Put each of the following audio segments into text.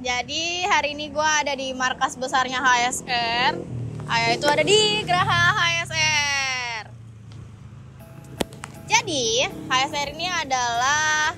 Jadi hari ini gue ada di markas besarnya HSR. Itu ada di Geraha HSR. Jadi HSR ini adalah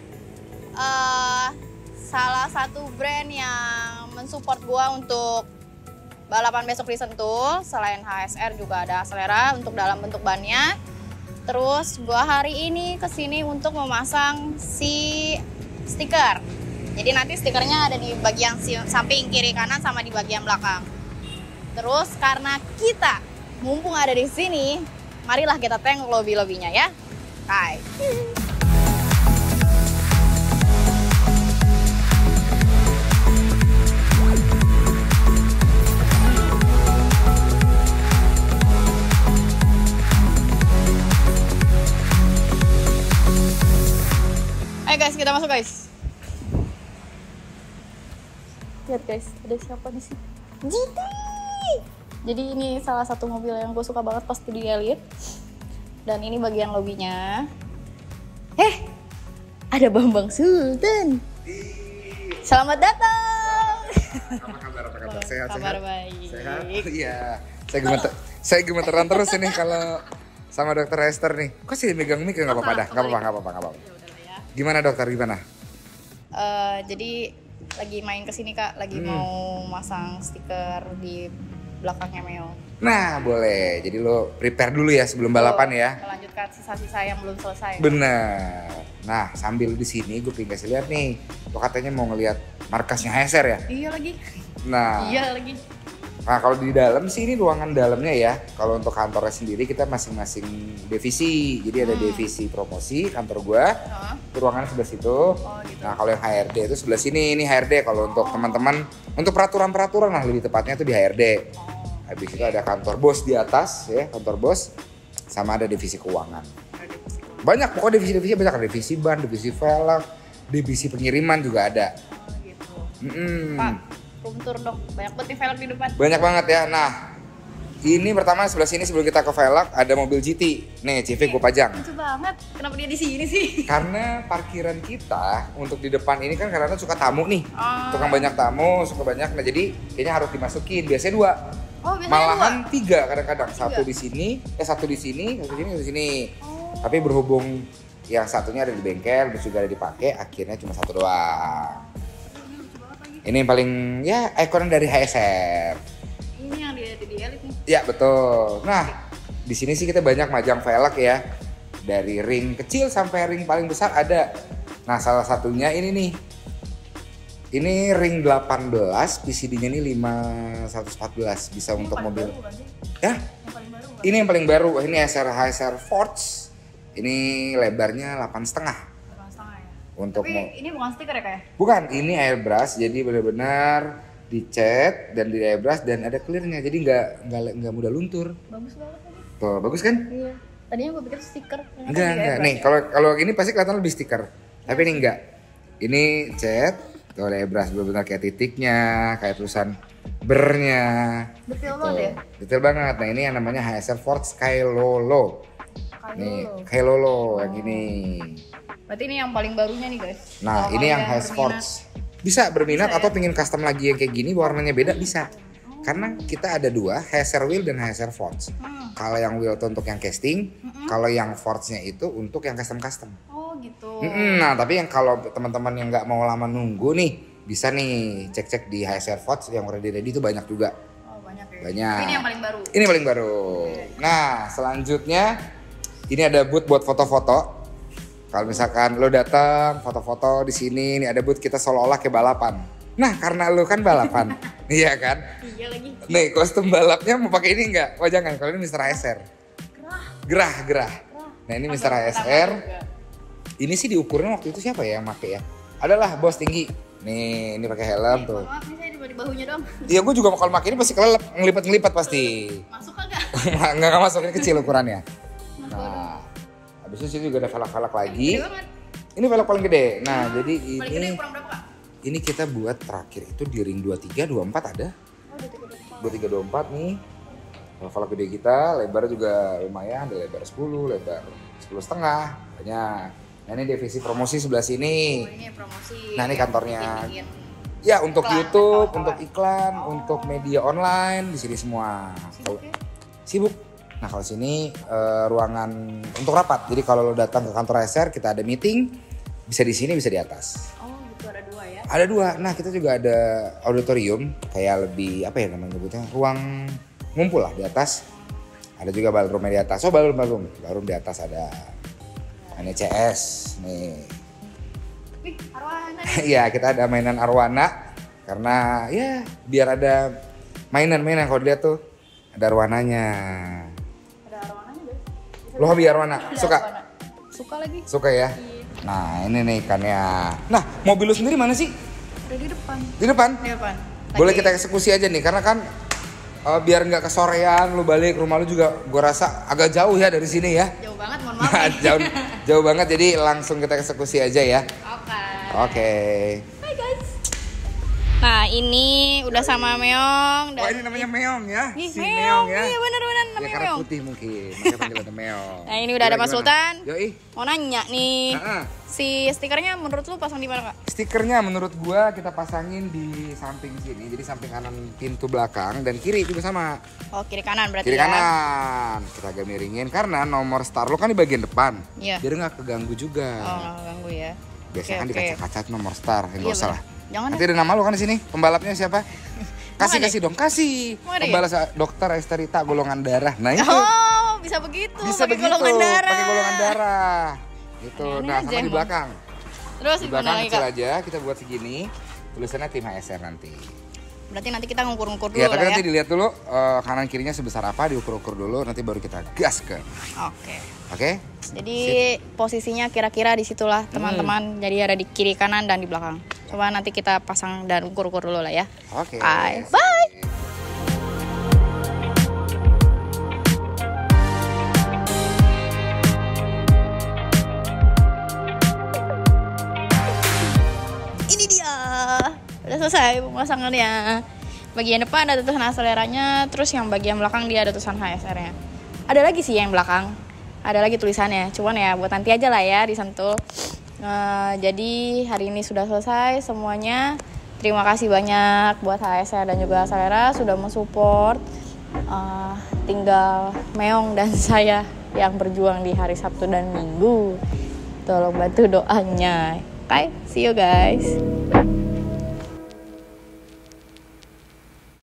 salah satu brand yang mensupport gue untuk balapan besok di Sentul. Selain HSR juga ada Acelera untuk dalam bentuk bannya. Terus gue hari ini kesini untuk memasang si stiker. Jadi nanti stikernya ada di bagian samping kiri kanan sama di bagian belakang. Terus karena kita mumpung ada di sini, marilah kita tengok lobby-lobbynya ya. Hai. Ayo guys, kita masuk guys. Lihat guys, ada siapa di sini? GT. Jadi ini salah satu mobil yang gue suka banget pas dia lihat. Dan ini bagian lobbynya. Ada Bambang Sultan. Selamat datang. Apa kabar? Sehat? Kabar baik. Sehat? Iya. Saya gemeteran terus ini kalau sama Dokter Esther nih. Kok sih megang mic? Nggak apa-apa dah. Nggak apa-apa. Gimana dokter? Gimana? Jadi lagi main kesini kak, lagi mau masang stiker di belakangnya Meo. Nah boleh, jadi lo prepare dulu ya sebelum balapan ya. Melanjutkan sisa-sisa yang belum selesai. Bener. Nah sambil di sini gue pengen kasih lihat nih, lo katanya mau ngelihat markasnya HSR ya? Iya lagi. Nah. Iya lagi. Nah kalau di dalam sih ini ruangan dalamnya ya. Kalau untuk kantornya sendiri kita masing-masing divisi. Jadi ada divisi promosi kantor gua. Ruangan sebelah situ. Gitu. Nah kalau yang HRD itu sebelah sini. Ini HRD kalau untuk teman-teman. Untuk peraturan-peraturan lah lebih tepatnya itu di HRD. Habis itu ada kantor bos di atas ya. Kantor bos. Sama ada divisi keuangan. Banyak pokoknya divisi-divisi banyak. Ada divisi ban, divisi velg, divisi pengiriman juga ada. Gitu. Pak. Room tour dong, banyak banget nih velg di depan. Banyak banget ya. Nah, ini pertama sebelah sini sebelum kita ke velg ada mobil GT. Nih, CV gue pajang. Lucu banget. Kenapa dia di sini sih? Karena parkiran kita untuk di depan ini kan karena suka tamu nih. Tukang banyak tamu, suka banyak. Nah, jadi kayaknya harus dimasukin. Biasanya 2. Oh, biasanya malahan 2? 3 kadang-kadang. Satu di sini, satu di sini, satu di sini. Tapi berhubung yang satunya ada di bengkel, terus juga ada dipakai, akhirnya cuma 1 doang. Ini yang paling ya ikon dari HSR. Ini yang di Elite nih. Ya betul. Nah di sini sih kita banyak majang velg ya. Dari ring kecil sampai ring paling besar ada. Nah salah satunya ini nih. Ini ring 18, PCD-nya ini 514 bisa Ini untuk mobil. Baru, kan sih? Ya? Yang paling baru. Ini yang paling baru. Ini HSR Force. Ini lebarnya 8,5. Untuk ini bukan stiker ya kayak? Bukan, ini airbrush jadi benar-benar dicat dan di airbrush dan ada clearnya jadi nggak mudah luntur. Bagus banget tadi. Tuh bagus kan? Iya. Tadinya gue pikir stiker. Enggak. Nih kalau ini pasti kelihatan lebih stiker. Tapi ini enggak. Ini cat, tuh ada airbrush benar-benar kayak titiknya, kayak tulisan bernya. Detail banget ya? Detail banget. Nah ini yang namanya HSR Force Kailolo. Nih Kailolo yang ini. Berarti ini yang paling barunya nih guys. Nah ini yang HSR Force. Bisa berminat atau pengen custom lagi yang kayak gini warnanya beda bisa. Karena kita ada 2, HSR Wheel dan HSR Force. Kalau yang wheel itu untuk yang casting, kalau yang Force-nya itu untuk yang custom-custom. Oh gitu. Nah tapi yang kalau teman-teman yang nggak mau lama nunggu nih, bisa nih cek-cek di HSR Force yang ready-ready itu banyak juga. Oh banyak ya? Banyak. Ini yang paling baru? Ini paling baru. Nah selanjutnya, ini ada booth buat foto-foto. Kalau misalkan lo datang foto-foto di sini, nih ada booth kita seolah-olah kayak balapan. Nah karena lo kan balapan, iya kan? Iya lagi. Nih kostum balapnya mau pakai ini nggak? Oh jangan, kalau ini Mr. HSR. Gerah. Nah ini Mr. HSR. Ini sih diukurnya waktu itu siapa ya yang pakai ya? Adalah bos tinggi. Nih ini pakai helm tuh. Maaf nih saya di bahunya dong. Iya gue juga kalau pakai ini pasti kelelep, ngelipat pasti. Masuk kagak? Nggak masuk, ini kecil ukurannya. Nah. Habis itu juga ada velg-velg lagi. Ini velg paling gede. Nah, jadi ini paling gede ukuran berapa, Kak? Ini kita buat terakhir itu di ring 23, 24 ada. 23, 24 nih. Velg gede kita, lebar juga lumayan, ada lebar 10, lebar 10,5. Banyak. Nah, ini divisi promosi sebelah sini. Oh, ini promosi. Nah, ini kantornya. Ya, untuk Iklan, YouTube, kawan-kawan. untuk iklan, untuk media online di sini semua. Sibuk. Nah, kalau sini ruangan untuk rapat. Jadi kalau lo datang ke kantor HSR, kita ada meeting, bisa di sini, bisa di atas. Oh, gitu ada 2 ya. Ada 2. Nah, kita juga ada auditorium, kayak lebih apa ya namanya nyebutnya? Ruang ngumpul lah di atas. Ada juga ballroom di atas. Oh, ballroom di atas ada. Ini CS nih. Wih, arwana. Iya, kita ada mainan arwana karena ya biar ada mainan-mainan. Kalau dilihat tuh ada arwananya. Ada arwananya deh. Lo hobi arwana? Suka? Suka lagi. Suka ya? Nah, ini nih ikannya. Nah, mobil lu sendiri mana sih? Ada di depan. Di depan? Di depan. Boleh kita eksekusi aja nih karena kan biar nggak kesorean lu balik rumah lu juga gua rasa agak jauh ya dari sini ya. Jauh banget, mohon maaf. Nah, jauh banget jadi langsung kita eksekusi aja ya. Oke. Hai guys. Nah, ini udah sama Meong dan Wah, ini namanya Meong ya. Ih, Si Meong. ya. Iya, benar-benar Ya namanya karena Meong. putih mungkin, makanya panggilannya Meong. Nah, ini udah ada Mas Sultan. Yoi. Mau nanya nih. Nah, Si stikernya menurut lu pasang di mana, Kak? stikernya menurut gua kita pasangin di samping sini. Jadi samping kanan pintu belakang dan kiri juga sama. Oh, kiri kanan berarti Kiri ya. kanan. Kita agak miringin karena nomor star lo kan di bagian depan. Iya. Biar nggak keganggu juga. Oh, nggak ganggu ya. Biasanya kan Oke, di kaca-kaca tuh nomor star, ya Iya, nggak usah bener. lah. Jangan Nanti ada nama lo kan di sini. Pembalapnya siapa? ada? Kasih dong, kasih. Emang ada ya? Pembalap Dokter Esterita golongan darah. Nah itu. Oh, bisa begitu. Bisa pakai begitu. golongan darah. Pakai golongan darah. Itu. Aneh-aneh Nah, aja sama di emang. belakang. Terus Di gimana belakang lagi, kecil Kak? aja kita buat segini. Tulisannya tim HSR nanti. Berarti nanti kita ngukur-ngukur dulu Ya, tapi lah nanti ya. dilihat dulu kanan kirinya sebesar apa, diukur-ukur dulu, nanti baru kita gas ke. Oke. Oke? Jadi posisinya kira-kira di situlah teman-teman. Jadi ada di kiri kanan dan di belakang. Coba nanti kita pasang dan ukur-ukur dulu lah ya. Oke. Bye. Bye. Ini dia. Udah selesai pemasangannya. Bagian depan ada tulisan akseleranya, terus yang bagian belakang dia ada tulisan HSR-nya. Ada lagi sih yang belakang. Ada lagi tulisannya. Cuman ya buat nanti aja lah ya disentuh. Jadi hari ini sudah selesai semuanya. Terima kasih banyak buat HSR dan juga Selera sudah mensupport. Tinggal Meong dan saya yang berjuang di hari Sabtu dan Minggu. Tolong bantu doanya. Oke, see you guys.